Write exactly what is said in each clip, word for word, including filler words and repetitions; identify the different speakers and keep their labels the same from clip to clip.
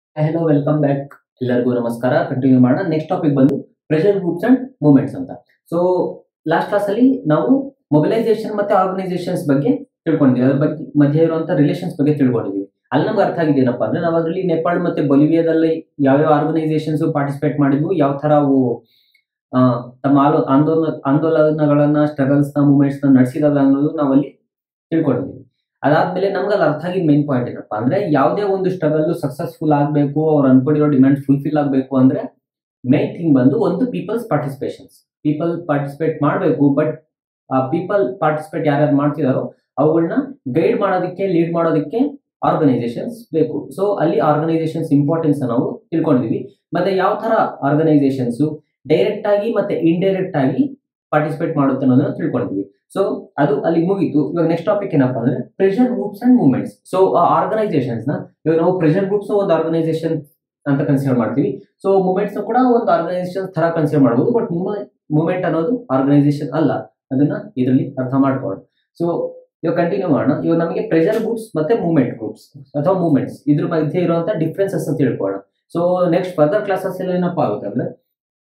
Speaker 1: Hello welcome back. ಎಲ್ಲರಿಗೂ ನಮಸ್ಕಾರ. Continue ಮಾಡೋಣ. ನೆಕ್ಸ್ಟ್ ಟಾಪಿಕ್ ಬಂದು ಪ್ರೆಷರ್ ಗ್ರೂಪ್ಸ್ ಅಂಡ್ ಮೂವ್ಮೆಂಟ್ಸ್ ಅಂತ. ಸೊ ಲಾಸ್ಟ್ ಕ್ಲಾಸ್ ಅಲ್ಲಿ ನಾವು ಮೊಬಿಲೈಸೇಷನ್ ಮತ್ತೆ ಆರ್ಗನೈಸೇಷನ್ಸ್ ಬಗ್ಗೆ ತಿಳ್ಕೊಂಡಿದ್ವಿ. ಅದ್ರ ಬಗ್ಗೆ ಮಧ್ಯೆ ಇರುವಂತ ರಿಲೇಷನ್ಸ್ ಬಗ್ಗೆ ತಿಳ್ಕೊಂಡಿದ್ವಿ. ಅಲ್ಲಿ ನಮ್ಗೆ ಅರ್ಥ ಆಗಿದೆ ಏನಪ್ಪಾ ಅಂದ್ರೆ ನಾವು ಅದರಲ್ಲಿ ನೇಪಾಳ ಮತ್ತೆ ಬೊಲಿವಿಯಾದಲ್ಲಿ ಯಾವ್ಯಾವ ಆರ್ಗನೈಸೇಷನ್ಸ್ ಪಾರ್ಟಿಸಿಪೇಟ್ ಮಾಡಿದ್ವು, ಯಾವ ತರ ಅವು ಆ, ತಮ್ಮ ಆಲೋ ಆಂದೋಲನ ಆಂದೋಲನಗಳನ್ನ ಸ್ಟ್ರಗಲ್ಸ್ ನ ಮೂವ್ಮೆಂಟ್ಸ್ ನ ನಡೆಸಿದಾಗ ಅನ್ನೋದು ನಾವಲ್ಲಿ ತಿಳ್ಕೊಂಡಿದ್ವಿ. ಅದಾದ್ಮೇಲೆ ನಮ್ಗೆ ಅಲ್ಲಿ ಅರ್ಥ ಆಗಿದ್ ಮೇನ್ ಪಾಯಿಂಟ್ ಏನಪ್ಪಾ ಅಂದ್ರೆ ಯಾವುದೇ ಒಂದು ಸ್ಟ್ರಗಲ್ ಸಕ್ಸಸ್ಫುಲ್ ಆಗಬೇಕು, ಅವ್ರು ಅನ್ಕೊಂಡಿರೋ ಡಿಮ್ಯಾಂಡ್ ಫುಲ್ಫಿಲ್ ಆಗಬೇಕು ಅಂದ್ರೆ ಮೇನ್ ಥಿಂಗ್ ಬಂದು ಒಂದು ಪೀಪಲ್ಸ್ ಪಾರ್ಟಿಸಿಪೇಷನ್ಸ್. ಪೀಪಲ್ ಪಾರ್ಟಿಸಿಪೇಟ್ ಮಾಡಬೇಕು, ಬಟ್ ಆ ಪೀಪಲ್ ಪಾರ್ಟಿಸಿಪೇಟ್ ಯಾರ್ಯಾರು ಮಾಡ್ತಿದಾರೋ ಅವುಗಳನ್ನ ಗೈಡ್ ಮಾಡೋದಕ್ಕೆ, ಲೀಡ್ ಮಾಡೋದಕ್ಕೆ ಆರ್ಗನೈಸೇಷನ್ಸ್ ಬೇಕು. ಸೊ ಅಲ್ಲಿ ಆರ್ಗನೈಸೇಷನ್ಸ್ ಇಂಪಾರ್ಟೆನ್ಸ್ ನಾವು ತಿಳ್ಕೊಂಡಿದೀವಿ. ಮತ್ತೆ ಯಾವ ತರ ಆರ್ಗನೈಸೇಷನ್ಸ್ ಡೈರೆಕ್ಟ್ ಆಗಿ ಮತ್ತೆ ಇಂಡೈರೆಕ್ಟ್ ಆಗಿ ಪಾರ್ಟಿಸಿಪೇಟ್ ಮಾಡುತ್ತೆ ಅನ್ನೋದನ್ನ ತಿಳ್ಕೊಂಡಿದ್ವಿ. ಸೊ ಅದು ಅಲ್ಲಿ ಮುಗೀತು. ಇವಾಗ ನೆಕ್ಸ್ಟ್ ಟಾಪಿಕ್ ಏನಪ್ಪಾ ಅಂದ್ರೆ pressure groups and movements. So ಆ ಆರ್ಗನೈಸೇಷನ್ಸ್ ನ ಇವಾಗ ನಾವು ಪ್ರೆಷರ್ ಗ್ರೂಪ್ಸ್ ಒಂದು ಆರ್ಗನೈಸೇಷನ್ ಅಂತ ಕನ್ಸಿಡರ್ ಮಾಡ್ತೀವಿ. ಸೊ ಮೂವ್ಮೆಂಟ್ಸ್ ಕೂಡ ಒಂದು ಆರ್ಗನೈಸೇಷನ್ ತರ ಕನ್ಸಿಡರ್ ಮಾಡಬಹುದು. ಬಟ್ ಮೂವ್ಮೆಂಟ್ ಅನ್ನೋದು ಆರ್ಗನೈಸೇಷನ್ ಅಲ್ಲ, ಅದನ್ನ ಇದರಲ್ಲಿ ಅರ್ಥ ಮಾಡ್ಕೊಳ್ಳೋಣ. ಸೊ ಇವಾಗ ಕಂಟಿನ್ಯೂ ಮಾಡೋಣ. ಇವಾಗ ನಮಗೆ ಪ್ರೆಷರ್ ಗ್ರೂಪ್ಸ್ ಮತ್ತೆ ಮೂವ್ಮೆಂಟ್ ಗ್ರೂಪ್ಸ್ ಅಥವಾ ಮೂವ್ಮೆಂಟ್ಸ್ ಇದ್ರ ಮಧ್ಯೆ ಇರುವಂತ ಡಿಫ್ರೆನ್ಸಸ್ ಅಂತ ತಿಳ್ಕೊಳ್ಳೋಣ. ಸೊ ನೆಕ್ಸ್ಟ್ ಫರ್ದರ್ ಕ್ಲಾಸಸ್ ಎಲ್ಲ ಏನಪ್ಪಾ ಆಗುತ್ತೆ ಅಂದ್ರೆ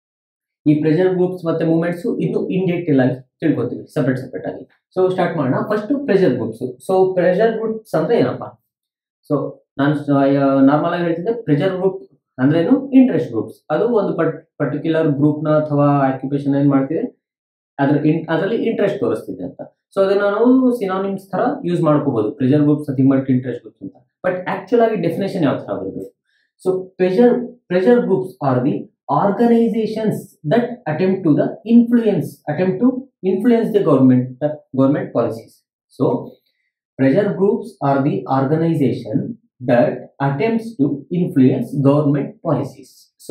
Speaker 1: ಈ ಪ್ರೆಷರ್ ಗ್ರೂಪ್ಸ್ ಮತ್ತೆ ಮೂವ್ಮೆಂಟ್ಸ್ ಇನ್ನು ಇನ್ ಡೀಟೇಲ್ ಆಗಿ ತಿಳ್ಕೊತೀವಿ ಸಪರೇಟ್ ಸಪರೇಟ್ ಆಗಿ. ಸೊ ಸ್ಟಾರ್ಟ್ ಮಾಡೋಣ. First pressure groups. So pressure groups ಅಂದ್ರೆ ಏನಪ್ಪಾ? ಸೊ ನಾನು ನಾರ್ಮಲ್ ಆಗಿ ಹೇಳ್ತಿದ್ದೆ ಪ್ರೆಷರ್ ಗ್ರೂಪ್ ಅಂದ್ರೆ ಏನು, ಇಂಟ್ರೆಸ್ಟ್ ಗ್ರೂಪ್ಸ್. ಅದು ಒಂದು ಪರ್ಟಿಕ್ಯುಲರ್ ಗ್ರೂಪ್ ನ ಅಥವಾ ಆಕ್ಯುಪೇಷನ್ ಏನ್ ಮಾಡ್ತಿದೆ ಅದ್ರ ಅದರಲ್ಲಿ ಇಂಟ್ರೆಸ್ಟ್ ತೋರಿಸ್ತಿದೆ ಅಂತ. ಸೊ ಅದನ್ನ ನಾವು ಸಿನಾನಿಮ್ಸ್ ತರ ಯೂಸ್ ಮಾಡ್ಕೋಬಹುದು, pressure groups nothing but interest groups ಅಂತ. ಬಟ್ ಆಕ್ಚುಲ್ ಆಗಿ ಡೆಫಿನೇಷನ್ ಯಾವ ತರ ಬರಬೇಕು? So pressure pressure groups are the organizations that attempt to the influence attempt to influence the government the government policies. So pressure groups are the organization that attempts to influence government policies. So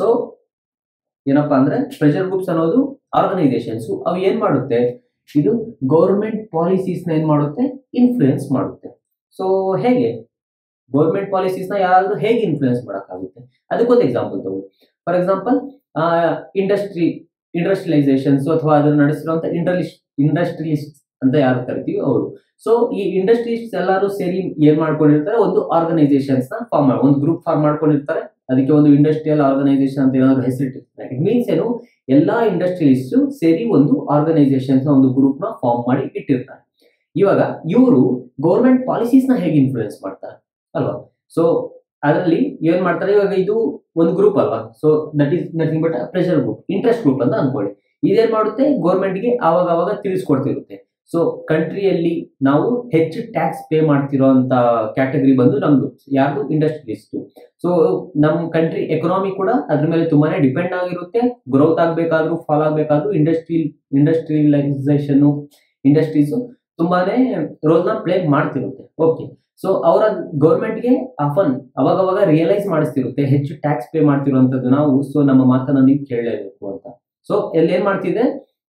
Speaker 1: ಏನಪ್ಪಾ ಅಂದ್ರೆ pressure groups ಅನ್ನೋದು organisations, ಅವು ಏನ್ ಮಾಡುತ್ತೆ, ಇದು government policies ನ ಏನ್ ಮಾಡುತ್ತೆ, ಇನ್ಫ್ಲೂಯೆನ್ಸ್ ಮಾಡುತ್ತೆ. ಸೊ ಹೇಗೆ ಗೌರ್ಮೆಂಟ್ ಪಾಲಿಸೀಸ್ ನ ಯಾರಾದ್ರೂ ಹೇಗೆ ಇನ್ಫ್ಲೂಯೆನ್ಸ್ ಮಾಡಕ್ಕಾಗುತ್ತೆ? ಅದಕ್ಕೊಂದು ಎಕ್ಸಾಂಪಲ್ ತಗೊಳ್ಳಿ. ಫಾರ್ ಎಕ್ಸಾಂಪಲ್ ಇಂಡಸ್ಟ್ರಿ ಇಂಡಸ್ಟ್ರಿಯಲೈಸೇಷನ್ಸ್ ಅಥವಾ ಅದನ್ನು ನಡೆಸಿರುವಂತ ಇಂಡಸ್ಟ್ರಿ ಇಂಡಸ್ಟ್ರಿಯಲಿಸ್ಟ್ ಅಂತ ಯಾರು ಕರಿತೀವಿ ಅವರು. ಸೊ ಈ ಇಂಡಸ್ಟ್ರೀಸ್ ಎಲ್ಲರೂ ಸೇರಿ ಏನ್ ಮಾಡ್ಕೊಂಡಿರ್ತಾರೆ, ಒಂದು ಆರ್ಗನೈಸೇಷನ್ಸ್ ನ ಫಾರ್ಮ್ ಮಾಡಿ ಒಂದು ಗ್ರೂಪ್ ಫಾರ್ಮ್ ಮಾಡ್ಕೊಂಡಿರ್ತಾರೆ. ಅದಕ್ಕೆ ಒಂದು ಇಂಡಸ್ಟ್ರಿಯಲ್ ಆರ್ಗನೈಸೇಷನ್ ಅಂತ ಏನಾದ್ರು ಹೆಸರಿಟ್ಟಿರ್ತಾರೆ. ಇಟ್ ಮೀನ್ಸ್ ಏನು, ಎಲ್ಲಾ ಇಂಡಸ್ಟ್ರಿಯಲಿಸ್ಟ್ ಸೇರಿ ಒಂದು ಆರ್ಗನೈಸೇಷನ್ಸ್ ನ ಒಂದು ಗ್ರೂಪ್ ನ ಫಾರ್ಮ್ ಮಾಡಿ ಇಟ್ಟಿರ್ತಾರೆ. ಇವಾಗ ಇವರು ಗೌರ್ಮೆಂಟ್ ಪಾಲಿಸೀಸ್ ನ ಹೇಗೆ ಇನ್ಫ್ಲೂಯೆನ್ಸ್ ಮಾಡ್ತಾರೆ ಅಲ್ವಾ? ಸೊ ಅದರಲ್ಲಿ ಏನ್ ಮಾಡ್ತಾರೆ, ಇವಾಗ ಇದು ಒಂದು ಗ್ರೂಪ್ ಅಲ್ವಾ? So that is nothing but pressure group, interest group ಅಂತ ಅನ್ಕೊಳ್ಳಿ. ಇದೇನ್ ಮಾಡುತ್ತೆ, ಗೌರ್ಮೆಂಟ್ಗೆ ಆವಾಗ ಆವಾಗ ತಿಳಿಸ್ಕೊಡ್ತಿರುತ್ತೆ. ಸೊ ಕಂಟ್ರಿಯಲ್ಲಿ ನಾವು ಹೆಚ್ಚು ಟ್ಯಾಕ್ಸ್ ಪೇ ಮಾಡ್ತಿರೋ ಅಂತ ಕ್ಯಾಟಗರಿ ಬಂದು ನಮ್ದು ಯಾರ್ದು, ಇಂಡಸ್ಟ್ರಿಯಲಿಸ್ಟ್. ಸೊ ನಮ್ ಕಂಟ್ರಿ ಎಕನಾಮಿ ಕೂಡ ಅದ್ರ ಮೇಲೆ ತುಂಬಾನೇ ಡಿಪೆಂಡ್ ಆಗಿರುತ್ತೆ. ಗ್ರೋತ್ ಆಗ್ಬೇಕಾದ್ರೂ ಫಾಲ್ ಆಗ್ಬೇಕಾದ್ರೂ ಇಂಡಸ್ಟ್ರಿ ಇಂಡಸ್ಟ್ರಿಯಲೈಸೇಷನ್ ಇಂಡಸ್ಟ್ರೀಸ್ ತುಂಬಾನೇ ರೋಲ್ ನ ಪ್ಲೇ ಮಾಡ್ತಿರುತ್ತೆ. ಓಕೆ, ಸೊ ಅವರ ಗೌರ್ಮೆಂಟ್ಗೆ ಆಫನ್ ಅವಾಗವಾಗ ರಿಯಲೈಸ್ ಮಾಡಿಸ್ತಿರುತ್ತೆ ಹೆಚ್ಚು ಟ್ಯಾಕ್ಸ್ ಪೇ ಮಾಡ್ತಿರುವಂತದ್ದು ನಾವು. ಸೊ ನಮ್ಮ ಮಾತನ್ನ ನೀವು ಕೇಳಲೇಬೇಕು ಅಂತ. ಸೊ ಎಲ್ಲಿ ಏನ್ ಮಾಡ್ತಿದೆ,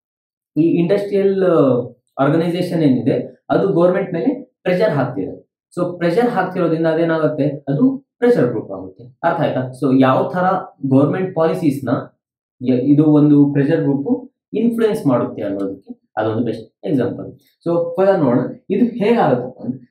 Speaker 1: ಈ ಇಂಡಸ್ಟ್ರಿಯಲ್ ಆರ್ಗನೈಸೇಷನ್ ಏನಿದೆ ಅದು ಗೌರ್ಮೆಂಟ್ ಮೇಲೆ ಪ್ರೆಷರ್ ಹಾಕ್ತಿದೆ. ಸೊ ಪ್ರೆಷರ್ ಹಾಕ್ತಿರೋದ್ರಿಂದ ಅದೇನಾಗುತ್ತೆ, ಅದು ಪ್ರೆಷರ್ ಗ್ರೂಪ್ ಆಗುತ್ತೆ. ಅರ್ಥ ಆಯ್ತಾ? ಸೊ ಯಾವ ತರ ಗೌರ್ಮೆಂಟ್ ಪಾಲಿಸೀಸ್ ನ ಇದು ಒಂದು ಪ್ರೆಷರ್ ಗ್ರೂಪ್ ಇನ್ಫ್ಲೂಯೆನ್ಸ್ ಮಾಡುತ್ತೆ ಅನ್ನೋದಕ್ಕೆ ಅದೊಂದು ಬೆಸ್ಟ್ ಎಕ್ಸಾಂಪಲ್. ಸೊ ಫಸ್ಟ್ ನೋಡೋಣ ಇದು ಹೇಗಾಗುತ್ತಪ್ಪ ಅಂದ್ರೆ,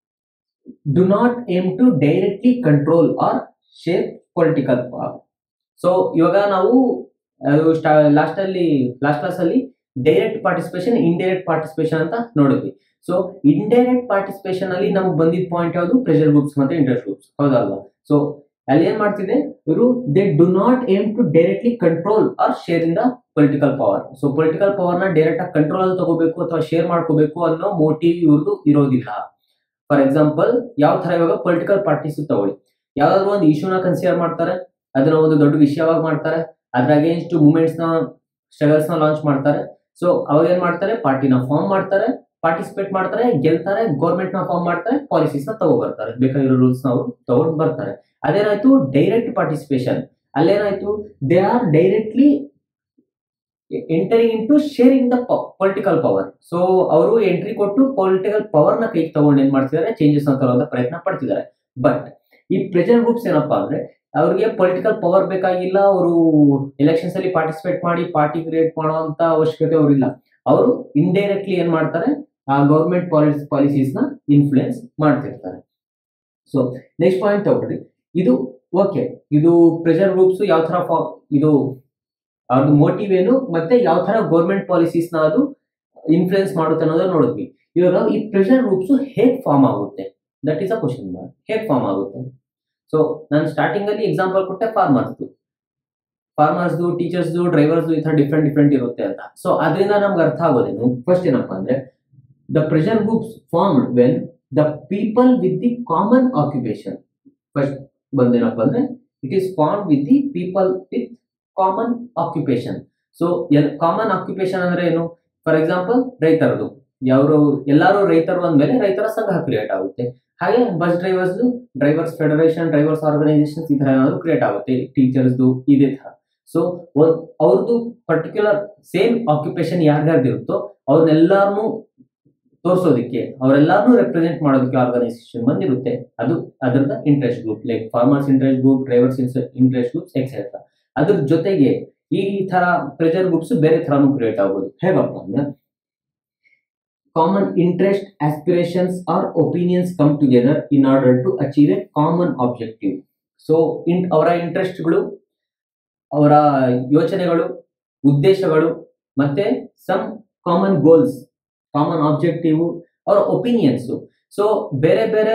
Speaker 1: do not aim to directly control or shape political power. So ಇವಾಗ ನಾವು ಲಾಸ್ಟ್ ಅಲ್ಲಿ ಲಾಸ್ಟ್ ಕ್ಲಾಸ್ ಅಲ್ಲಿ ಡೈರೆಕ್ಟ್ ಪಾರ್ಟಿಸಿಪೇಷನ್, ಇಂಡೈರೆಕ್ಟ್ ಪಾರ್ಟಿಸಿಪೇಷನ್ ಅಂತ ನೋಡಿದ್ವಿ. ಸೊ ಇಂಡೈರೆಕ್ಟ್ ಪಾರ್ಟಿಸಿಪೇಷನ್ ಅಲ್ಲಿ ನಮ್ಗೆ ಬಂದಿದ್ದ ಪಾಯಿಂಟ್ ಯಾವುದು, ಪ್ರೆಷರ್ ಗ್ರೂಪ್ಸ್ ಮತ್ತೆ ಇಂಟ್ರೆಸ್ಟ್ ಗ್ರೂಪ್ಸ್, ಹೌದಲ್ವಾ? ಸೊ ಅಲ್ಲಿ ಏನ್ ಮಾಡ್ತಿದೆ ಇವರು, they do not aim to directly control or share in the political power. So political power ನ ಡೈರೆಕ್ಟ್ ಆಗಿ ಕಂಟ್ರೋಲ್ ಅಲ್ಲಿ ತಗೋಬೇಕು ಅಥವಾ ಶೇರ್ ಮಾಡ್ಕೋಬೇಕು ಅನ್ನೋ ಮೋಟಿವ್ ಇವ್ರದ್ದು ಇರೋದಿಲ್ಲ. ಫಾರ್ ಎಕ್ಸಾಂಪಲ್ ಯಾವ ತರ, ಇವಾಗ ಪೊಲಿಟಿಕಲ್ ಪಾರ್ಟೀಸ್ ತಗೊಳ್ಳಿ, ಯಾವ್ದಾದ್ರು ಒಂದು ಇಶ್ಯೂನ ಕನ್ಸಿಡರ್ ಮಾಡ್ತಾರೆ, ಅದನ್ನ ಒಂದು ದೊಡ್ಡ ವಿಷಯವಾಗಿ ಮಾಡ್ತಾರೆ, ಅದ್ರ ಅಗೇನ್ಸ್ಟ್ ಮೂವ್ಮೆಂಟ್ಸ್ ನ ಸ್ಟ್ರಗಲ್ಸ್ ನ ಲಾಂಚ್ ಮಾಡ್ತಾರೆ. ಸೊ ಅವಾಗ ಏನ್ ಮಾಡ್ತಾರೆ, ಪಾರ್ಟಿನ ಫಾರ್ಮ್ ಮಾಡ್ತಾರೆ, ಪಾರ್ಟಿಸಿಪೇಟ್ ಮಾಡ್ತಾರೆ, ಗೆಲ್ತಾರೆ, ಗೌರ್ಮೆಂಟ್ ನ ಫಾರ್ಮ್ ಮಾಡ್ತಾರೆ, ಪಾಲಿಸೀಸ್ ನ ತಗೋ ಬರ್ತಾರೆ, ಬೇಕಾಗಿರೋ ರೂಲ್ಸ್ ನ ಅವರು ತಗೊಂಡ್ ಬರ್ತಾರೆ. ಅದೇನಾಯ್ತು ಡೈರೆಕ್ಟ್ ಪಾರ್ಟಿಸಿಪೇಷನ್. ಅಲ್ಲೇನಾಯ್ತು, they are directly entering into sharing the political power. So ಅವರು ಎಂಟ್ರಿ ಕೊಟ್ಟು ಪೊಲಿಟಿಕಲ್ ಪವರ್ ನ ಕೈಗೆ ತಗೊಂಡು ಏನ್ ಮಾಡ್ತಿದ್ದಾರೆ, ಚೇಂಜಸ್ ಅಂತ ತರುವಂತ ಪ್ರಯತ್ನ ಪಡ್ತಿದ್ದಾರೆ. ಬಟ್ ಈ ಪ್ರೆಷರ್ ಗ್ರೂಪ್ಸ್ ಏನಪ್ಪಾ ಅಂದ್ರೆ, ಅವ್ರಿಗೆ ಪೊಲಿಟಿಕಲ್ ಪವರ್ ಬೇಕಾಗಿಲ್ಲ, ಅವರು ಎಲೆಕ್ಷನ್ಸ್ ಅಲ್ಲಿ ಪಾರ್ಟಿಸಿಪೇಟ್ ಮಾಡಿ ಪಾರ್ಟಿ ಕ್ರಿಯೇಟ್ ಮಾಡುವಂತ ಅವಶ್ಯಕತೆ ಅವ್ರಿಲ್ಲ. ಅವರು ಇಂಡೈರೆಕ್ಟ್ಲಿ ಏನ್ ಮಾಡ್ತಾರೆ, ಆ ಗೌರ್ಮೆಂಟ್ ಪಾಲಿಸಿ ಪಾಲಿಸೀಸ್ ನ ಇನ್ಫ್ಲೂಯೆನ್ಸ್ ಮಾಡ್ತಿರ್ತಾರೆ. ಸೊ ನೆಕ್ಸ್ಟ್ ಪಾಯಿಂಟ್ ತಗೊಳ್ಳಿ, ಇದು ಓಕೆ, ಇದು ಪ್ರೆಷರ್ ಗ್ರೂಪ್ಸ್ ಯಾವ ತರ ಫಾ ಇದು ಅವ್ರದ್ದು ಮೋಟಿವ್ ಏನು ಮತ್ತೆ ಯಾವ ತರ ಗೌರ್ಮೆಂಟ್ ಪಾಲಿಸೀಸ್ ನ ಅದು ಇನ್ಫ್ಲೂಯೆನ್ಸ್ ಮಾಡುತ್ತೆ ಅನ್ನೋದನ್ನ ನೋಡಿದ್ವಿ. ಇವಾಗ ಈ ಪ್ರೆಷರ್ ಗ್ರೂಪ್ಸ್ ಹೇಗ್ ಫಾರ್ಮ್ ಆಗುತ್ತೆ, that is a question mark. ಹೇಗ್ ಫಾರ್ಮ್ ಆಗುತ್ತೆ? ಸೊ ನಾನು ಸ್ಟಾರ್ಟಿಂಗ್ ಅಲ್ಲಿ ಎಕ್ಸಾಂಪಲ್ ಕೊಟ್ಟೆ ಫಾರ್ಮರ್ಸ್ ಫಾರ್ಮರ್ಸ್ದು ಟೀಚರ್ಸ್ದು ಡ್ರೈವರ್ಸ್ದು ಈ ತರ ಡಿಫ್ರೆಂಟ್ ಡಿಫ್ರೆಂಟ್ ಇರುತ್ತೆ ಅಂತ. ಸೊ ಅದರಿಂದ ನಮ್ಗೆ ಅರ್ಥ ಆಗೋದೇನು, ಫಸ್ಟ್ ಏನಪ್ಪಾ ಅಂದ್ರೆ the pressure groups formed when the people with the common occupation. First ಬಂದೇನಪ್ಪ ಅಂದ್ರೆ it is form with the people with common occupation. So common occupation ಅಂದ್ರೆ ಏನು? ಫಾರ್ ಎಕ್ಸಾಂಪಲ್ ರೈತರದು, ಯಾರು ಎಲ್ಲಾರು ರೈತರು ಅಂದ್ಮೇಲೆ ರೈತರ ಸಂಘ ಕ್ರಿಯೇಟ್ ಆಗುತ್ತೆ. ಹಾಗೆ bus drivers drivers federation, drivers organisations ಈ ತರ ಏನಾದ್ರು ಕ್ರಿಯೇಟ್ ಆಗುತ್ತೆ. ಟೀಚರ್ಸ್ದು ಇದೇ ತರ. ಸೊ ಅವ್ರದ್ದು ಪರ್ಟಿಕ್ಯುಲರ್ ಸೇಮ್ ಆಕ್ಯುಪೇಷನ್ ಯಾರ್ಯಾರ್ದು ಇರುತ್ತೋ ಅವ್ರನ್ನೆಲ್ಲಾರನು ತೋರಿಸೋದಕ್ಕೆ, ಅವರೆಲ್ಲಾರನು ರೆಪ್ರೆಸೆಂಟ್ ಮಾಡೋದಕ್ಕೆ ಆರ್ಗನೈಸೇಷನ್ ಬಂದಿರುತ್ತೆ. ಅದು ಅದರದ interest group, like farmers interest group, drivers interest groups etcetera. ಅದ್ರ ಜೊತೆಗೆ ಈ ತರ ಪ್ರೆಷರ್ ಗ್ರೂಪ್ಸ್ ಬೇರೆ ತರಾನು ಕ್ರಿಯೇಟ್ ಆಗ್ಬೋದು. ಹೇಗಪ್ಪ ಅಂದ್ರೆ common interest, aspirations or opinions come together in order to achieve a common objective. So in ಅವರ ಇಂಟ್ರೆಸ್ಟ್ಗಳು, ಅವರ ಯೋಚನೆಗಳು, ಉದ್ದೇಶಗಳು ಮತ್ತೆ some common goals, common objective, ಅವರ ಒಪಿನಿಯನ್ಸು. ಸೊ ಬೇರೆ ಬೇರೆ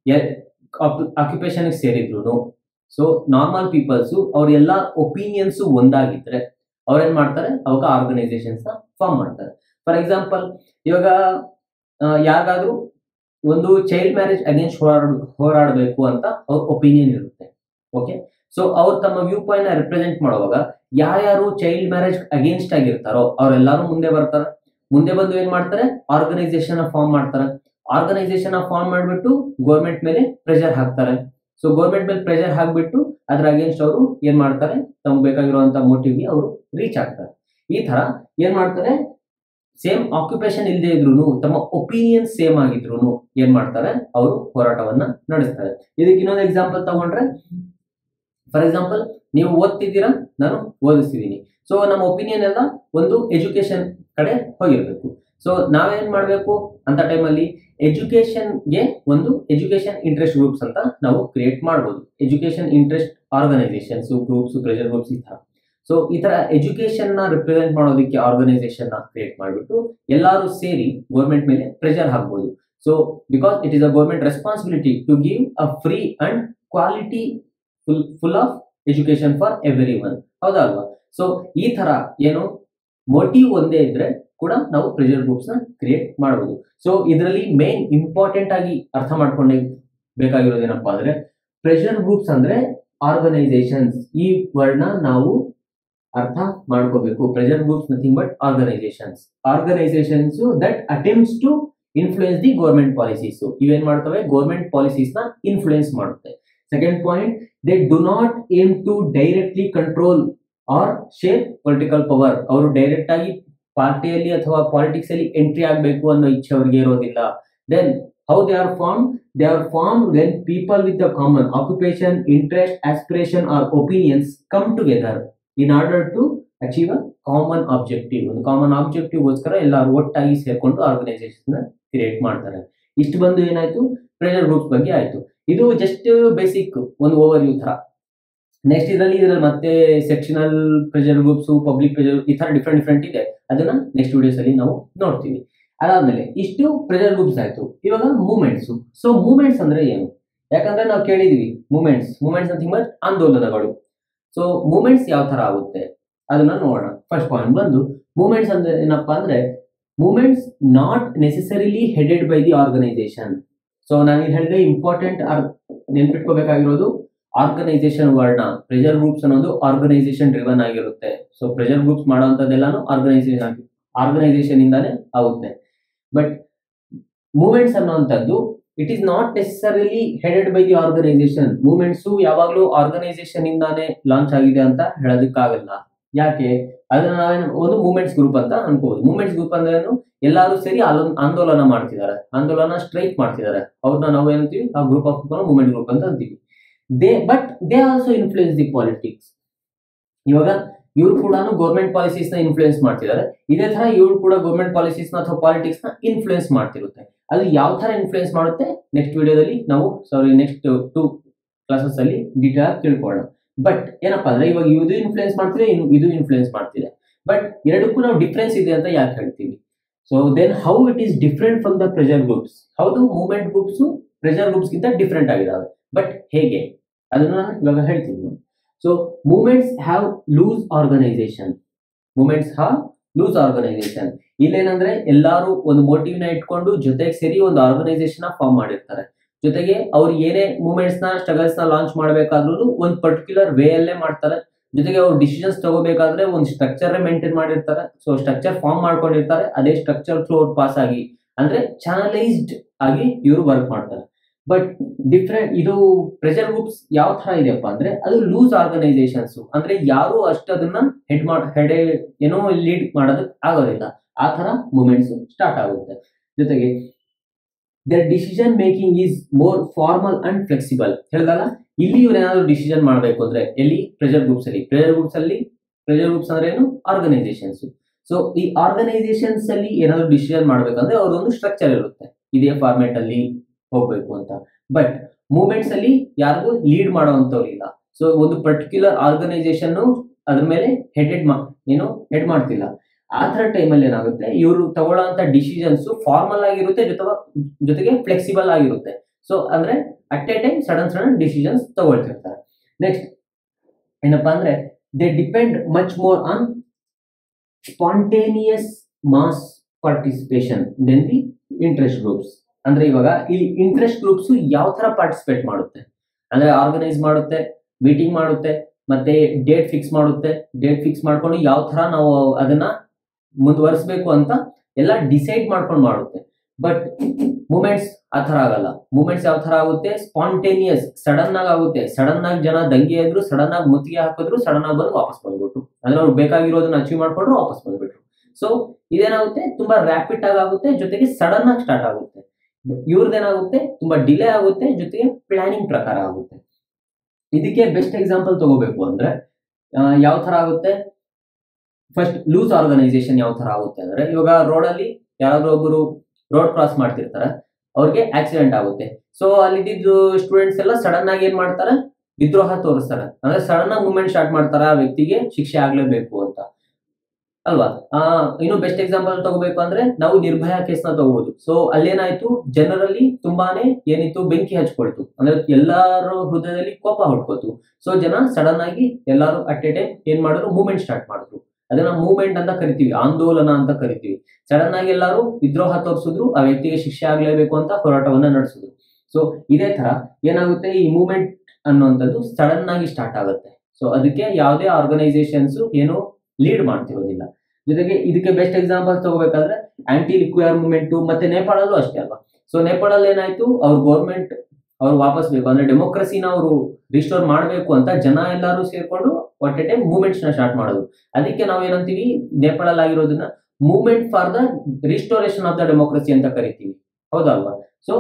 Speaker 1: ಆಕ್ಯುಪೇಷನ್ಗೆ ಸೇರಿದ್ರು ಸೊ ನಾರ್ಮಲ್ ಪೀಪಲ್ಸು ಅವ್ರ ಎಲ್ಲ ಒಪಿನಿಯನ್ಸು ಒಂದಾಗಿದ್ರೆ ಅವ್ರೇನ್ ಮಾಡ್ತಾರೆ, ಅವಾಗ ಆರ್ಗನೈಸೇಷನ್ಸ್ ನ ಫಾರ್ಮ್ ಮಾಡ್ತಾರೆ. ಫಾರ್ ಎಕ್ಸಾಂಪಲ್ ಇವಾಗ ಯಾರಿಗಾದ್ರೂ ಒಂದು ಚೈಲ್ಡ್ ಮ್ಯಾರೇಜ್ ಅಗೇನ್ಸ್ಟ್ ಹೋರಾಡ ಹೋರಾಡಬೇಕು ಅಂತ ಅವ್ರ ಒಪಿನಿಯನ್ ಇರುತ್ತೆ. ಓಕೆ, ಸೊ ಅವ್ರು ತಮ್ಮ ವ್ಯೂ ಪಾಯಿಂಟ್ ನ ರೆಪ್ರೆಸೆಂಟ್ ಮಾಡುವಾಗ ಯಾರ್ಯಾರು ಚೈಲ್ಡ್ ಮ್ಯಾರೇಜ್ ಅಗೇನ್ಸ್ಟ್ ಆಗಿರ್ತಾರೋ ಅವರೆಲ್ಲರೂ ಮುಂದೆ ಬರ್ತಾರೆ. ಮುಂದೆ ಬಂದು ಏನ್ ಮಾಡ್ತಾರೆ, ಆರ್ಗನೈಸೇಷನ್ ಫಾರ್ಮ್ ಮಾಡ್ತಾರೆ. ಆರ್ಗನೈಸೇಷನ್ ಫಾರ್ಮ್ ಮಾಡಿಬಿಟ್ಟು ಗೌರ್ಮೆಂಟ್ ಮೇಲೆ ಪ್ರೆಷರ್ ಹಾಕ್ತಾರೆ. ಸೊ ಗೌರ್ಮೆಂಟ್ ಮೇಲೆ ಪ್ರೆಷರ್ ಹಾಕ್ಬಿಟ್ಟು ಅದ್ರ ಅಗೇನ್ಸ್ಟ್ ಅವರು ಏನ್ ಮಾಡ್ತಾರೆ, ತಮ್ಗೆ ಬೇಕಾಗಿರುವಂತ ಮೋಟಿವ್ಗೆ ಅವರು ರೀಚ್ ಆಗ್ತಾರೆ. ಈ ತರ ಏನ್ ಮಾಡ್ತಾರೆ, ಸೇಮ್ ಆಕ್ಯುಪೇಷನ್ ಇಲ್ಲದೆ ಇದ್ರು ತಮ್ಮ ಒಪಿನಿಯನ್ ಸೇಮ್ ಆಗಿದ್ರು ಏನ್ ಮಾಡ್ತಾರೆ, ಅವರು ಹೋರಾಟವನ್ನ ನಡೆಸ್ತಾರೆ. ಇದಕ್ಕೆ ಇನ್ನೊಂದು ಎಕ್ಸಾಂಪಲ್ ತಗೊಂಡ್ರೆ, ಫಾರ್ ಎಕ್ಸಾಂಪಲ್ ನೀವು ಓದ್ತಿದ್ದೀರಾ, ನಾನು ಓದಿಸ್ತಿದ್ದೀನಿ. ಸೊ ನಮ್ಮ ಒಪಿನಿಯನ್ ಎಲ್ಲ ಒಂದು ಎಜುಕೇಶನ್ ಕಡೆ ಹೋಗಿರ್ಬೇಕು. ಸೊ ನಾವೇನ್ ಮಾಡ್ಬೇಕು ಅಂತ ಟೈಮಲ್ಲಿ ಎಜುಕೇಶನ್ಗೆ ಒಂದು ಎಜುಕೇಶನ್ ಇಂಟ್ರೆಸ್ಟ್ ಗ್ರೂಪ್ಸ್ ಅಂತ ನಾವು ಕ್ರಿಯೇಟ್ ಮಾಡ್ಬೋದು. Education interest organisations, groups, pressure groups ಈ ತರ. ಸೊ ಈ ತರ ಎಜುಕೇಶನ್ ನ ರಿಪ್ರೆಸೆಂಟ್ ಮಾಡೋದಕ್ಕೆ ಆರ್ಗನೈಸೇಷನ್ ನ ಕ್ರಿಯೇಟ್ ಮಾಡಿಬಿಟ್ಟು ಎಲ್ಲರೂ ಸೇರಿ ಗೌರ್ಮೆಂಟ್ ಮೇಲೆ ಪ್ರೆಷರ್ ಹಾಕ್ಬೋದು. So because it is a government responsibility to give a free and quality full full of education for everyone. ಹೌದಲ್ವಾ? ಸೊ ಈ ತರ ಏನು ಮೋಟಿವ್ ಒಂದೇ ಇದ್ರೆ ಕೂಡ ನಾವು ಪ್ರೆಷರ್ ಗ್ರೂಪ್ಸ್ ನ ಕ್ರಿಯೇಟ್ ಮಾಡಬಹುದು. ಸೊ ಇದರಲ್ಲಿ ಮೇನ್ ಇಂಪಾರ್ಟೆಂಟ್ ಆಗಿ ಅರ್ಥ ಮಾಡ್ಕೊಂಡೆ ಬೇಕಾಗಿರೋದೇನಪ್ಪಾ ಅಂದ್ರೆ ಪ್ರೆಷರ್ ಗ್ರೂಪ್ಸ್ ಅಂದ್ರೆ ಆರ್ಗನೈಸೇಷನ್ಸ್. ಈ ವರ್ಡ್ನ ನಾವು ಅರ್ಥ ಮಾಡ್ಕೋಬೇಕು. Pressure groups nothing but organisations. Organisations that attempts to influence the government policies. ಇವೇನ್ ಮಾಡ್ತವೆ, ಗೌರ್ಮೆಂಟ್ ಪಾಲಿಸೀಸ್ ನ ಇನ್ಫ್ಲೂಯೆನ್ಸ್ ಮಾಡುತ್ತೆ. Second point, they do not aim to directly control or share political power. ಅವರು ಡೈರೆಕ್ಟ್ ಆಗಿ ಪಾರ್ಟಿಯಲ್ಲಿ ಅಥವಾ ಪಾಲಿಟಿಕ್ಸ್ ಅಲ್ಲಿ entry ಆಗಬೇಕು ಅನ್ನೋ ಇಚ್ಛೆ ಅವ್ರಿಗೆ ಇರೋದಿಲ್ಲ. Then how they are form, they are form when people with the common occupation, interest, aspiration or opinions come together in order to achieve a common objective. ಒಂದು ಕಾಮನ್ ಆಬ್ಜೆಕ್ಟಿವ್ ಗೋಸ್ಕರ ಎಲ್ಲರೂ ಒಟ್ಟಾಗಿ ಸೇರ್ಕೊಂಡು ಆರ್ಗನೈಸೇಷನ್ ಕ್ರಿಯೇಟ್ ಮಾಡ್ತಾರೆ. ಇಷ್ಟು ಬಂದು ಏನಾಯ್ತು, pressure groups ಬಗ್ಗೆ ಆಯ್ತು. ಇದು ಜಸ್ಟ್ ಬೇಸಿಕ್ ಒಂದು ಓವರ್ ವ್ಯೂ ತರ. ನೆಕ್ಸ್ಟ್ ಇದರಲ್ಲಿ ಇದರಲ್ಲಿ ಮತ್ತೆ sectional pressure groups, public pressure, ಈ ತರ ಡಿಫ್ರೆಂಟ್ ಡಿಫ್ರೆಂಟ್ ಇದೆ. ಅದನ್ನ ನೆಕ್ಸ್ಟ್ ವಿಡಿಯೋಸ್ ಅಲ್ಲಿ ನಾವು ನೋಡ್ತೀವಿ. ಅದಾದ್ಮೇಲೆ ಇಷ್ಟು ಪ್ರೆಷರ್ ಗ್ರೂಪ್ಸ್ ಆಯ್ತು. ಇವಾಗ ಮೂವ್ಮೆಂಟ್ಸ್. ಸೊ ಮೂವ್ಮೆಂಟ್ಸ್ ಅಂದ್ರೆ ಏನು? ಯಾಕಂದ್ರೆ ನಾವು ಕೇಳಿದೀವಿ ಮೂವ್ಮೆಂಟ್ಸ್ ಮೂವ್ಮೆಂಟ್ಸ್ ಅಂತ ಹಿಂಗೆ ಆಂದೋಲನಗಳು. ಸೊ ಮೂವ್ಮೆಂಟ್ಸ್ ಯಾವ ತರ ಆಗುತ್ತೆ ಅದನ್ನ ನೋಡೋಣ. ಫಸ್ಟ್ ಪಾಯಿಂಟ್ ಬಂದು ಮೂವ್ಮೆಂಟ್ಸ್ ಅಂದ್ರೆ ಏನಪ್ಪಾ ಅಂದ್ರೆ movements not necessarily headed by the organisation. So ನಾನು ಇದು ಹೇಳಿದ್ರೆ ಇಂಪಾರ್ಟೆಂಟ್ ನೆನ್ಪಿಟ್ಕೋಬೇಕಾಗಿರೋದು ಆರ್ಗನೈಸೇಷನ್ ವರ್ಡ್ನ. ಪ್ರೆಷರ್ ಗ್ರೂಪ್ಸ್ ಅನ್ನೋದು ಆರ್ಗನೈಸೇಷನ್ ಡ್ರಿವನ್ ಆಗಿರುತ್ತೆ. ಸೊ ಪ್ರೆಷರ್ ಗ್ರೂಪ್ಸ್ ಮಾಡುವಂತದ್ದೆಲ್ಲಾನು ಆರ್ಗನೈಸೇಷನ್ ಆಗಿ ಆರ್ಗನೈಸೇಷನ್ ಇಂದಾನೆ ಆಗುತ್ತೆ. ಬಟ್ ಮೂವ್ಮೆಂಟ್ಸ್ ಅನ್ನುವಂಥದ್ದು it is not necessarily headed by the organisation. Movements ಯಾವಾಗಲೂ ಆರ್ಗನೈಸೇಷನ್ ಇಂದಾನೆ ಲಾಂಚ್ ಆಗಿದೆ ಅಂತ ಹೇಳೋದಕ್ಕಾಗಲ್ಲ. ಯಾಕೆ? ಅದನ್ನ ನಾವೇನು ಒಂದು ಮೂವ್ಮೆಂಟ್ಸ್ ಗ್ರೂಪ್ ಅಂತ ಅನ್ಕೋಬಹುದು. ಮೂವ್ಮೆಂಟ್ಸ್ ಗ್ರೂಪ್ ಅಂದ್ರೆ ಏನು, ಎಲ್ಲರೂ ಸೇರಿ ಆಂದೋಲನ ಮಾಡ್ತಿದ್ದಾರೆ, ಆಂದೋಲನ ಸ್ಟ್ರೈಕ್ ಮಾಡ್ತಿದ್ದಾರೆ. ಅವ್ರನ್ನ ನಾವು ಏನಂತೀವಿ, ಆ ಗ್ರೂಪ್ ಆಫ್ ಮೂವ್ಮೆಂಟ್ ಗ್ರೂಪ್ ಅಂತ ಅಂತೀವಿ. They but they also influence the politics. ಇವಾಗ ಇವ್ರು ಕೂಡ ಗೌರ್ಮೆಂಟ್ ಪಾಲಿಸೀಸ್ ನ ಇನ್ಫ್ಲೂಯೆನ್ಸ್ ಮಾಡ್ತಿದ್ದಾರೆ. ಇದೇ ತರ ಇವ್ರು ಕೂಡ ಗೌರ್ಮೆಂಟ್ ಪಾಲಿಸೀಸ್ ನ ಅಥವಾ ಪಾಲಿಟಿಕ್ಸ್ ನ ಇನ್ಫ್ಲೂಯೆನ್ಸ್ ಮಾಡ್ತಿರುತ್ತೆ. ಅದು ಯಾವ ತರ ಇನ್ಫ್ಲೂಯೆನ್ಸ್ ಮಾಡುತ್ತೆ ನೆಕ್ಸ್ಟ್ ವಿಡಿಯೋದಲ್ಲಿ ನಾವು ಸಾರಿ ನೆಕ್ಸ್ಟ್ ಟು ಕ್ಲಾಸಸ್ ಅಲ್ಲಿ ಡೀಟೇಲ್ ಆಗಿ ತಿಳ್ಕೊಳ್ಳೋಣ. ಬಟ್ ಏನಪ್ಪಾ ಅಂದ್ರೆ ಇವಾಗ ಇದು ಇನ್ಫ್ಲುಯೆನ್ಸ್ ಮಾಡ್ತಿದೆ, ಇನ್ನು ಇದು ಇನ್ಫ್ಲುಯೆನ್ಸ್ ಮಾಡ್ತಿದೆ. ಬಟ್ ಎರಡಕ್ಕೂ ನಾವು ಡಿಫ್ರೆನ್ಸ್ ಇದೆ ಅಂತ ಯಾಕೆ ಹೇಳ್ತೀವಿ? So then how it is different from the pressure groups. ಹೌದು, ಮೂವ್ಮೆಂಟ್ ಗ್ರೂಪ್ಸ್ ಪ್ರೆಷರ್ ಗ್ರೂಪ್ಸ್ ಗಿಂತ ಡಿಫ್ರೆಂಟ್ ಆಗಿದಾವೆ. ಬಟ್ ಹೇಗೆ ಅದನ್ನ ನಾನು ಇವಾಗ ಹೇಳ್ತೀನಿ. So movements have loose organisation. Movements have loose organisation. ಇಲ್ಲೇನಂದ್ರೆ ಎಲ್ಲಾರು ಒಂದು ಮೋಟಿವ್ ನ ಇಟ್ಕೊಂಡು ಜೊತೆಗೆ ಸೇರಿ ಒಂದು ಆರ್ಗನೈಸೇಷನ್ ಫಾರ್ಮ್ ಮಾಡಿರ್ತಾರೆ. ಜೊತೆಗೆ ಅವ್ರು ಏನೇ ಮೂವ್ಮೆಂಟ್ಸ್ ನ ಸ್ಟ್ರಗಲ್ಸ್ ನ ಲಾಂಚ್ ಮಾಡ್ಬೇಕಾದ್ರೂ ಒಂದು ಪರ್ಟಿಕ್ಯುಲರ್ ವೇ ಅಲ್ಲೇ ಮಾಡ್ತಾರೆ. ಜೊತೆಗೆ ಅವ್ರು ಡಿಸಿಷನ್ಸ್ ತಗೋಬೇಕಾದ್ರೆ ಒಂದು ಸ್ಟ್ರಕ್ಚರ್ ಮೇಂಟೈನ್ ಮಾಡಿರ್ತಾರೆ. ಸೊ ಸ್ಟ್ರಕ್ಚರ್ ಫಾರ್ಮ್ ಮಾಡ್ಕೊಂಡಿರ್ತಾರೆ. ಅದೇ ಸ್ಟ್ರಕ್ಚರ್ ಥ್ರೂ ಅವ್ರು ಪಾಸ್ ಆಗಿ ಅಂದ್ರೆ ಚಾನಲೈಸ್ಡ್ ಆಗಿ ಇವರು ವರ್ಕ್ ಮಾಡ್ತಾರೆ. ಬಟ್ ಡಿಫ್ರೆಂಟ್ ಇದು ಪ್ರೆಷರ್ ಗ್ರೂಪ್ಸ್ ಯಾವ ತರ ಇದೆಯಪ್ಪ ಅಂದ್ರೆ ಅದು ಲೂಸ್ ಆರ್ಗನೈಸೇಷನ್ಸ್. ಅಂದ್ರೆ ಯಾರು ಅಷ್ಟು ಅದನ್ನ ಹೆಡ್ ಮಾಡ ಹೆಡ್ ಏನೋ ಲೀಡ್ ಮಾಡೋದಕ್ಕೆ ಆಗೋದಿಲ್ಲ. ಆ ತರ ಮೂವ್ಮೆಂಟ್ಸ್ ಸ್ಟಾರ್ಟ್ ಆಗುತ್ತೆ. ಜೊತೆಗೆ their decision making is more formal and flexible. ಹೇಳ್ದಲ್ಲ, ಇಲ್ಲಿ ಇವ್ರು ಏನಾದ್ರು ಡಿಸಿಷನ್ ಮಾಡಬೇಕು ಅಂದ್ರೆ ಎಲ್ಲಿ ಪ್ರೆಷರ್ ಗ್ರೂಪ್ಸ್ ಅಲ್ಲಿ ಪ್ರೆಷರ್ ಗ್ರೂಪ್ಸ್ ಅಲ್ಲಿ ಪ್ರೆಷರ್ ಗ್ರೂಪ್ಸ್ ಅಂದ್ರೆ ಏನು, ಆರ್ಗನೈಸೇಷನ್ಸ್. ಸೊ ಈ ಆರ್ಗನೈಸೇಷನ್ಸ್ ಅಲ್ಲಿ ಏನಾದ್ರು ಡಿಸಿಷನ್ ಮಾಡ್ಬೇಕಂದ್ರೆ ಅವ್ರದೊಂದು ಸ್ಟ್ರಕ್ಚರ್ ಇರುತ್ತೆ, ಇದೇ ಫಾರ್ಮೆಟ್ ಅಲ್ಲಿ ಹೋಗ್ಬೇಕು ಅಂತ. ಬಟ್ ಮೂವ್ಮೆಂಟ್ಸ್ ಅಲ್ಲಿ ಯಾರಿಗೂ ಲೀಡ್ ಮಾಡುವಂತವ್ರು ಇಲ್ಲ. ಸೊ ಒಂದು ಪರ್ಟಿಕ್ಯುಲರ್ ಆರ್ಗನೈಸೇಷನ್ ಅದ್ರ ಮೇಲೆ ಹೆಡ್ ಹೆಡ್ ಏನು ಹೆಡ್ ಮಾಡ್ತಿಲ್ಲ. ಆ ತರ ಟೈಮಲ್ಲಿ ಏನಾಗುತ್ತೆ, ಇವರು ತಗೊಳ್ಳೋಂತ ಡಿಸಿಷನ್ಸ್ ಫಾರ್ಮಲ್ ಆಗಿರುತ್ತೆ, ಜೊತೆ ಜೊತೆಗೆ ಫ್ಲೆಕ್ಸಿಬಲ್ ಆಗಿರುತ್ತೆ. ಸೊ ಅಂದ್ರೆ at a time sudden sudden decisions ತಗೊಳ್ತಿರ್ತಾರೆ. ನೆಕ್ಸ್ಟ್ ಏನಪ್ಪಾ ಅಂದ್ರೆ they depend much more on spontaneous mass participation than the interest groups. ಅಂದ್ರೆ ಇವಾಗ ಈ ಇಂಟ್ರೆಸ್ಟ್ ಗ್ರೂಪ್ಸ್ ಯಾವ ತರ ಪಾರ್ಟಿಸಿಪೇಟ್ ಮಾಡುತ್ತೆ ಅಂದ್ರೆ ಆರ್ಗನೈಸ್ ಮಾಡುತ್ತೆ, ಮೀಟಿಂಗ್ ಮಾಡುತ್ತೆ, ಮತ್ತೆ ಡೇಟ್ ಫಿಕ್ಸ್ ಮಾಡುತ್ತೆ. ಡೇಟ್ ಫಿಕ್ಸ್ ಮಾಡ್ಕೊಂಡು ಯಾವ ತರ ನಾವು ಅದನ್ನ ಮುಂದುವರಿಸಬೇಕು ಅಂತ ಎಲ್ಲ ಡಿಸೈಡ್ ಮಾಡ್ಕೊಂಡು ಮಾಡುತ್ತೆ. ಬಟ್ ಮೂಮೆಂಟ್ಸ್ ಆ ತರ ಆಗಲ್ಲ. ಮೂಮೆಂಟ್ಸ್ ಯಾವ ತರ ಆಗುತ್ತೆ, ಸ್ಪಾಂಟೇನಿಯಸ್, ಸಡನ್ ಆಗಿ ಆಗುತ್ತೆ. ಸಡನ್ ಆಗಿ ಜನ ದಂಗೆ ಎದ್ರು, ಸಡನ್ ಆಗಿ ಮುತ್ತಿಗೆ ಹಾಕಿದ್ರು, ಸಡನ್ ಆಗಿ ಬಂದು ವಾಪಸ್ ಬಂದ್ಬಿಟ್ರು. ಅಂದ್ರೆ ಅವ್ರು ಬೇಕಾಗಿರೋದನ್ನ ಅಚೀವ್ ಮಾಡ್ಕೊಂಡ್ರು, ವಾಪಸ್ ಬಂದ್ಬಿಟ್ರು. ಸೊ ಇದೇನಾಗುತ್ತೆ, ತುಂಬಾ ರ್ಯಾಪಿಡ್ ಆಗಿ ಆಗುತ್ತೆ, ಜೊತೆಗೆ ಸಡನ್ ಆಗಿ ಸ್ಟಾರ್ಟ್ ಆಗುತ್ತೆ. ಇವ್ರದ್ದೇನಾಗುತ್ತೆ, ತುಂಬಾ ಡಿಲೇ ಆಗುತ್ತೆ, ಜೊತೆಗೆ ಪ್ಲಾನಿಂಗ್ ಪ್ರಕಾರ ಆಗುತ್ತೆ. ಇದಕ್ಕೆ ಬೆಸ್ಟ್ ಎಕ್ಸಾಂಪಲ್ ತಗೋಬೇಕು ಅಂದ್ರೆ ಯಾವ ತರ ಆಗುತ್ತೆ, ಫಸ್ಟ್ ಲೂಸ್ ಆರ್ಗನೈಸೇಷನ್ ಯಾವ ತರ ಆಗುತ್ತೆ ಅಂದ್ರೆ ಇವಾಗ ರೋಡ್ ಅಲ್ಲಿ ಯಾರಾದ್ರೂ ಒಬ್ಬರು ರೋಡ್ ಕ್ರಾಸ್ ಮಾಡ್ತಿರ್ತಾರೆ, ಅವ್ರಿಗೆ ಆಕ್ಸಿಡೆಂಟ್ ಆಗುತ್ತೆ. ಸೊ ಅಲ್ಲಿದ್ದು ಸ್ಟೂಡೆಂಟ್ಸ್ ಎಲ್ಲ ಸಡನ್ ಆಗಿ ಏನ್ ಮಾಡ್ತಾರೆ, ವಿದ್ರೋಹ ತೋರಿಸ್ತಾರೆ. ಅಂದ್ರೆ ಸಡನ್ ಆಗಿ ಮೂವ್ಮೆಂಟ್ ಸ್ಟಾರ್ಟ್ ಮಾಡ್ತಾರೆ, ಆ ವ್ಯಕ್ತಿಗೆ ಶಿಕ್ಷೆ ಆಗ್ಲೇಬೇಕು ಅಂತ ಅಲ್ವಾ. ಆ ಇನ್ನು ಬೆಸ್ಟ್ ಎಕ್ಸಾಂಪಲ್ ತಗೋಬೇಕು ಅಂದ್ರೆ ನಾವು ನಿರ್ಭಯ ಕೇಸ್ ನ ತಗೋಬಹುದು. ಸೊ ಅಲ್ಲೇನಾಯ್ತು, ಜನರಲ್ಲಿ ತುಂಬಾನೇ ಏನಿತ್ತು, ಬೆಂಕಿ ಹಚ್ಕೊಳ್ತು. ಅಂದ್ರೆ ಎಲ್ಲಾರ ಹೃದಯದಲ್ಲಿ ಕೋಪ ಹೊಡ್ಕೋತು. ಸೊ ಜನ ಸಡನ್ ಆಗಿ ಎಲ್ಲಾರು ಅಟ್ ಎ ಟೈಮ್ ಏನ್ ಮಾಡಿದ್ರು, ಮೂವ್ಮೆಂಟ್ ಸ್ಟಾರ್ಟ್ ಮಾಡಿದ್ರು. ಅದನ್ನ ಮೂವ್ಮೆಂಟ್ ಅಂತ ಕರಿತೀವಿ, ಆಂದೋಲನ ಅಂತ ಕರಿತೀವಿ. ಸಡನ್ ಆಗಿ ಎಲ್ಲರೂ ವಿದ್ರೋಹ ತೋರಿಸಿದ್ರು, ಆ ವ್ಯಕ್ತಿಗೆ ಶಿಕ್ಷೆ ಆಗ್ಲೇಬೇಕು ಅಂತ ಹೋರಾಟವನ್ನ ನಡೆಸಿದ್ರು. ಸೊ ಇದೇ ತರ ಏನಾಗುತ್ತೆ, ಈ ಮೂವ್ಮೆಂಟ್ ಅನ್ನುವಂಥದ್ದು ಸಡನ್ ಆಗಿ ಸ್ಟಾರ್ಟ್ ಆಗುತ್ತೆ. ಸೊ ಅದಕ್ಕೆ ಯಾವುದೇ ಆರ್ಗನೈಸೇಷನ್ಸ್ ಏನು ಲೀಡ್ ಮಾಡ್ತಿರೋದಿಲ್ಲ. ಜೊತೆಗೆ ಇದಕ್ಕೆ ಬೆಸ್ಟ್ ಎಕ್ಸಾಂಪಲ್ ತಗೋಬೇಕಾದ್ರೆ ಆಂಟಿ ಲಿಕ್ವಿಯರ್ ಮೂವ್ಮೆಂಟ್, ಮತ್ತೆ ನೇಪಾಳಲ್ಲೂ ಅಷ್ಟೇ ಅಲ್ವಾ. ಸೊ ನೇಪಾಳಲ್ಲಿ ಏನಾಯ್ತು, ಅವ್ರ ಗೌರ್ಮೆಂಟ್ ಅವ್ರು ವಾಪಸ್ ಬೇಕು ಅಂದ್ರೆ ಡೆಮೋಕ್ರಸಿನ ಅವರು ರಿಸ್ಟೋರ್ ಮಾಡಬೇಕು ಅಂತ ಜನ ಎಲ್ಲರೂ ಸೇರ್ಕೊಂಡು ಒಟ್ ಎ ಟೈಮ್ ಮೂವ್ಮೆಂಟ್ಸ್ ನ ಸ್ಟಾರ್ಟ್ ಮಾಡೋದು. ಅದಕ್ಕೆ ನಾವು ಏನಂತೀವಿ, ನೇಪಾಳಲ್ಲಿ ಆಗಿರೋದನ್ನ movement for the restoration of the democracy ಅಂತ ಕರಿತೀವಿ, ಹೌದಲ್ವಾ. ಸೊ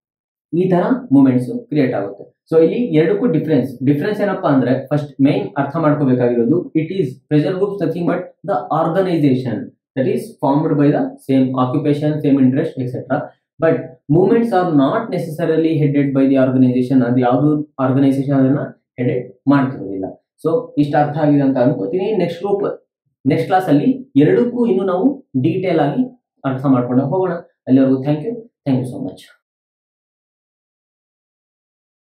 Speaker 1: ಈ ತರ ಮೂವ್ಮೆಂಟ್ಸ್ ಕ್ರಿಯೇಟ್ ಆಗುತ್ತೆ. ಸೊ ಇಲ್ಲಿ ಎರಡಕ್ಕೂ ಡಿಫ್ರೆನ್ಸ್ ಡಿಫ್ರೆನ್ಸ್ ಏನಪ್ಪಾ ಅಂದ್ರೆ ಫಸ್ಟ್ ಮೇನ್ ಅರ್ಥ ಮಾಡ್ಕೋಬೇಕಾಗಿರೋದು, it is pressure groups nothing but the organisation that is formed by the same occupation, same interest etcetera. But movements are not necessarily headed by the organisation. ಅದು ಯಾವುದು organisation ಅದನ್ನ headed ಮಾಡ್ತಿರೋದಿಲ್ಲ. So ಇಷ್ಟ ಅರ್ಥ ಆಗಿದೆ ಅಂತ ಅನ್ಕೋತೀನಿ. ನೆಕ್ಸ್ಟ್ ಗ್ರೂಪ್ ನೆಕ್ಸ್ಟ್ ಕ್ಲಾಸ್ ಅಲ್ಲಿ ಎರಡಕ್ಕೂ ಇನ್ನು ನಾವು ಡೀಟೇಲ್ ಆಗಿ ಅರ್ಥ ಮಾಡ್ಕೊಂಡು ಹೋಗೋಣ. ಅಲ್ಲಿವರೆಗೂ thank you thank you so much.